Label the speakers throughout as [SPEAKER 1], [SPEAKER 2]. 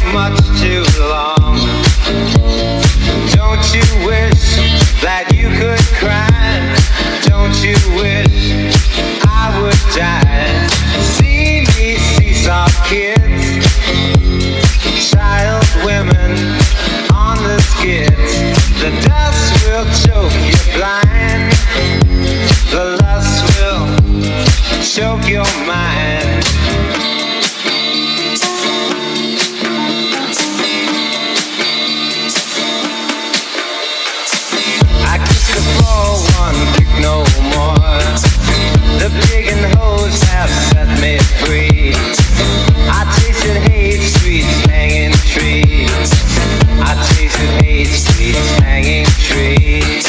[SPEAKER 1] much too long. Don't you wish that you could cry? Don't you wish I would die? See me, seesaw kids, child women on the skids. The dust will choke you blind. The lust will choke your mind. I kiss the floor, one kick no more. The pig and hose have set me free. I tasted hate, sweets hanging trees. I tasted hate, sweets hanging trees.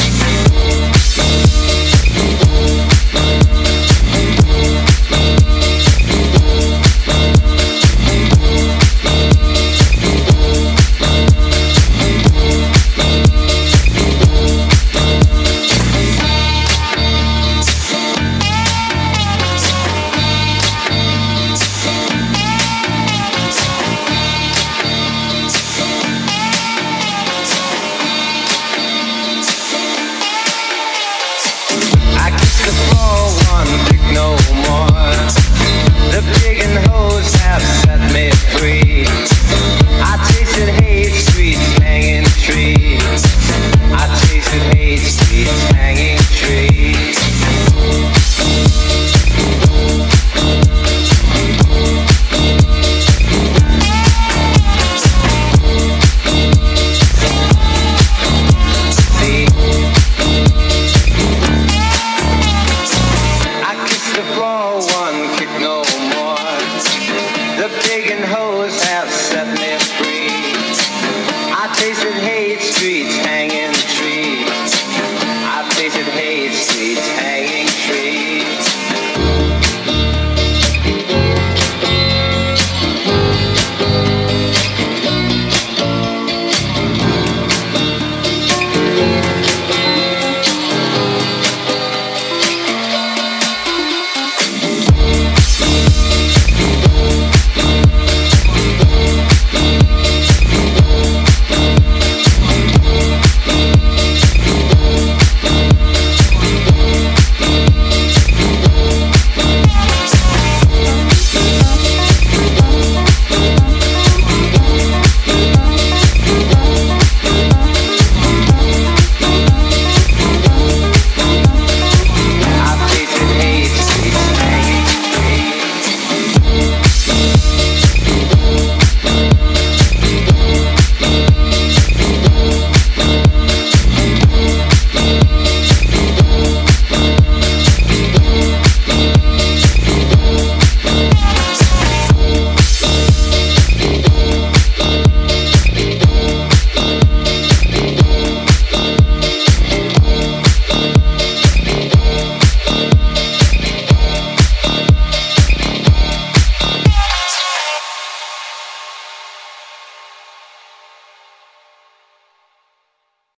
[SPEAKER 1] No more. The pig and hose have set me free. I tasted hate, sweets hanging trees. I tasted hate, sweets hanging trees. The pig and hose have set me free. I tasted